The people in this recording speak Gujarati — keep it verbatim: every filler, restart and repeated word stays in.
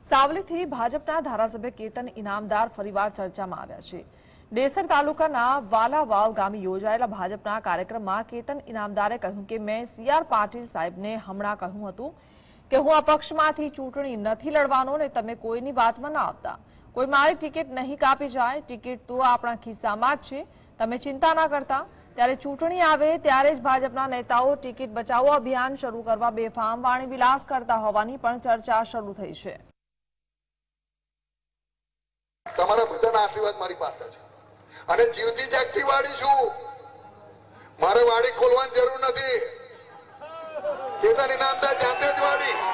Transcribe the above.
સાવલીથી ભાજપના ધારાસભ્ય કેતન ઇનામદાર ફરીવાર ચર્ચામાં આવ્યા છે। ડેસર તાલુકાના વાલાવાવ ગામે યોજાયેલા ભાજપના કાર્યક્રમમાં કેતન ઇનામદારે કહ્યું કે મેં સીઆર પાટીલ સાહેબને હમણાં કહ્યું હતું કે હું આ પક્ષમાંથી ચૂંટણી નથી લડવાનો ને તમે કોઈની વાતમાં ના આવતા, કોઈ મારી ટિકિટ નહીં કાપી જાય, ટિકિટ તો આપણા ખિસ્સામાં જ છે, તમે ચિંતા ના કરતા। ત્યારે ચૂંટણી આવે ત્યારે જ ભાજપના નેતાઓ ટિકિટ બચાવો અભિયાન શરૂ કરવા બેફામ વાણી વિલાસ કરતા હોવાની પણ ચર્ચા શરૂ થઈ છે। તમારા બધાના આશીર્વાદ મારી પાસે છે અને જીવતી જાગતી વાડી છું, મારે વાડી ખોલવાની જરૂર નથી। કેતન ઇનામદાર જાતે જ વાડી